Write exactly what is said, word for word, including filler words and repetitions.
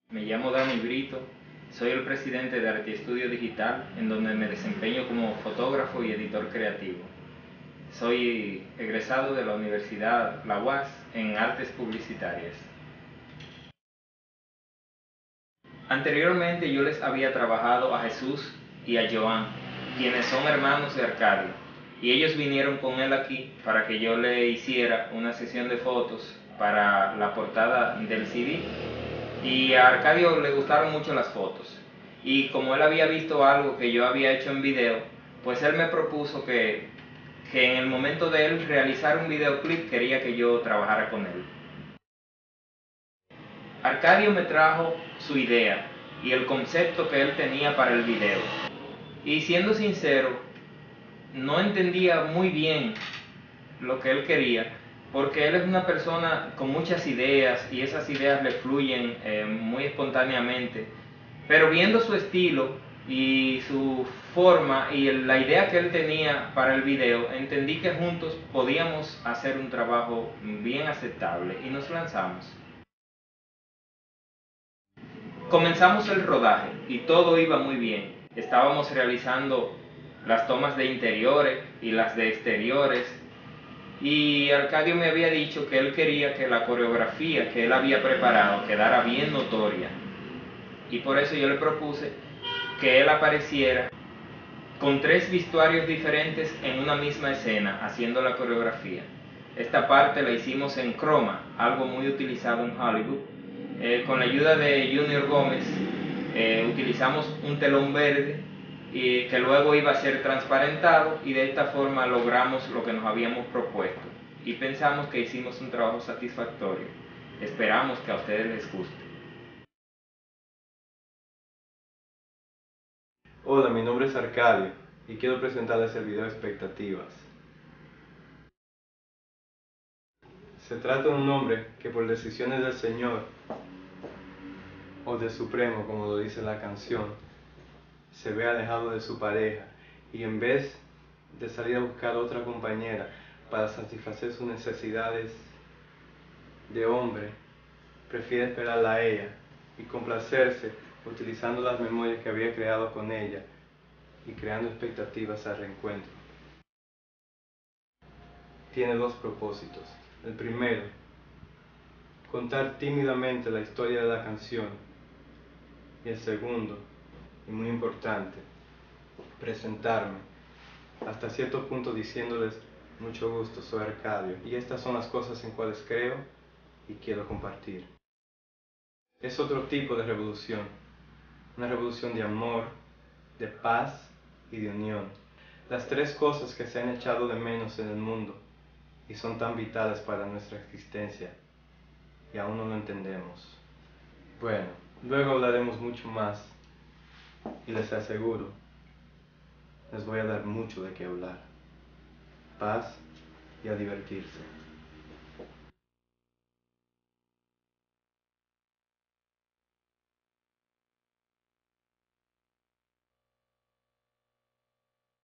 Me llamo Dani Brito, soy el presidente de Arte Estudio Digital, en donde me desempeño como fotógrafo y editor creativo. Soy egresado de la Universidad La U A S en Artes Publicitarias. Anteriormente yo les había trabajado a Jesús y a Joan, quienes son hermanos de Arcadio, y ellos vinieron con él aquí para que yo le hiciera una sesión de fotos para la portada del C D. Y a Arcadio le gustaron mucho las fotos, y como él había visto algo que yo había hecho en video, pues él me propuso que, que en el momento de él realizar un videoclip quería que yo trabajara con él. Arcadio me trajo su idea y el concepto que él tenía para el video, y siendo sincero, no entendía muy bien lo que él quería, porque él es una persona con muchas ideas y esas ideas le fluyen eh, muy espontáneamente, pero viendo su estilo y su forma y la idea que él tenía para el video, entendí que juntos podíamos hacer un trabajo bien aceptable y nos lanzamos. Comenzamos el rodaje y todo iba muy bien. Estábamos realizando las tomas de interiores y las de exteriores, y Arcadio me había dicho que él quería que la coreografía que él había preparado quedara bien notoria, y por eso yo le propuse que él apareciera con tres vestuarios diferentes en una misma escena haciendo la coreografía. Esta parte la hicimos en croma, algo muy utilizado en Hollywood. Eh, con la ayuda de Junior Gómez eh, utilizamos un telón verde y que luego iba a ser transparentado, y de esta forma logramos lo que nos habíamos propuesto y pensamos que hicimos un trabajo satisfactorio. Esperamos que a ustedes les guste. Hola, mi nombre es Arcadio y quiero presentarles el video Expectativas. Se trata de un hombre que por decisiones del Señor o del Supremo, como lo dice la canción, se ve alejado de su pareja, y en vez de salir a buscar otra compañera para satisfacer sus necesidades de hombre, prefiere esperarla a ella y complacerse utilizando las memorias que había creado con ella y creando expectativas al reencuentro. Tiene dos propósitos. El primero, contar tímidamente la historia de la canción, y el segundo, y muy importante, presentarme, hasta cierto punto diciéndoles: mucho gusto, soy Arcadio, y estas son las cosas en cuales creo y quiero compartir. Es otro tipo de revolución, una revolución de amor, de paz y de unión. Las tres cosas que se han echado de menos en el mundo y son tan vitales para nuestra existencia, y aún no lo entendemos. Bueno, luego hablaremos mucho más, y les aseguro, les voy a dar mucho de qué hablar. Paz y a divertirse.